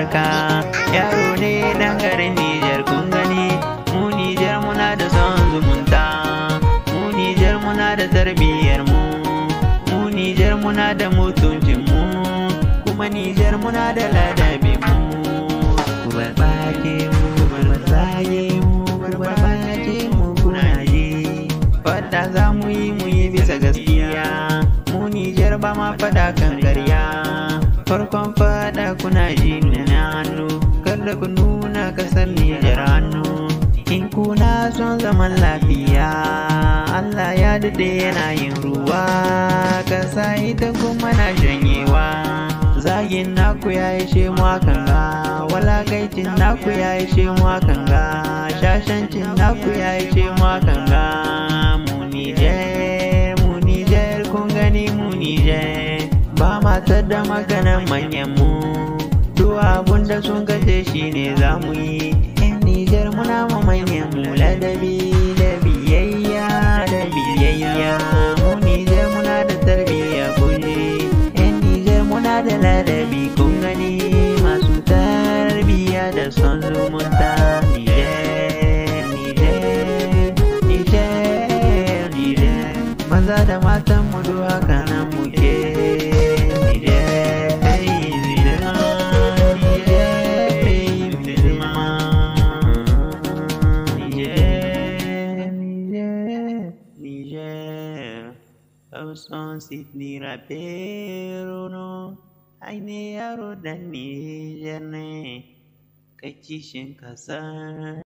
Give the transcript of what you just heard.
haka. Yaro ne ɗan garin Nijar kun gani, mu Nijar muna da son zumunta, mu Nijar muna da tarbiyyar mu Nijar muna da mutuncin mu, kuma Nijar muna da ladabin mu. Ku barbace mu, ku barbace mu, ku barbace mu kuna ji. Fada za mu yi bisa gaskiya, mu Nijar ba ma fada kan ƙarya. Farkon fada kuna ji nuna hannu, kada ku nuna kasar Nijar hannu. In kuna son zaman lafiya, Allah ya daɗe yana yin ruwa, kasa ita kuma na shanyewa. Zagin naku ya yi shemu hakan ga, walagaicin naku ya yi shemu hakan ga, shashancin naku ya yi shemu hakan ga. Mu Nijar, kun gani mu Nijar, ba ma da maganan manyan mu, duk abun da sun kace shi ne za mu yi. Nijar muna ma manyan mu ladabi da biyayya da biyayya. Mu Nijar muna da tarbiyya kunji, yan Nijar muna da ladabi kun gani, masu tarbiyya da son zumunta. Nijar, Nijar, Nijar, Nijar, maza da matan mu duk haka nan muke. Son Sydney rapero no, ai ne yaro dan Nijar ne, kai kishin kasa.